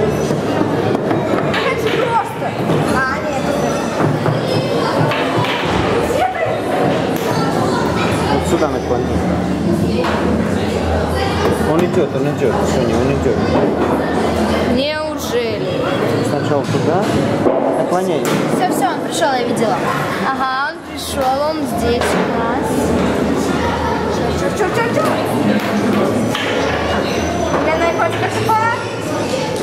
Это же просто. А, нет, Вот сюда наклони. Он идет, Соня, он идет. неужели? Сначала туда, наклоняй. Все, он пришел, я видела. Ага, он пришел, он здесь у нас. Чё? Глянай, хоть как